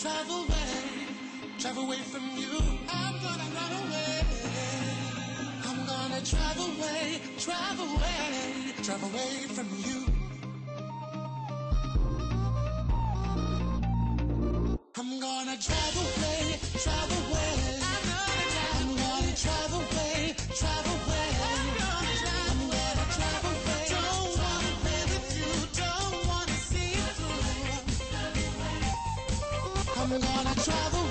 drive away from you. I'm gonna run away. I'm gonna drive away, drive away, drive away from you. I'm gonna drive away, drive away. I'm gonna drive away, drive away. I'm gonna drive away. Don't wanna play with you, don't wanna see you through. I'm gonna drive away.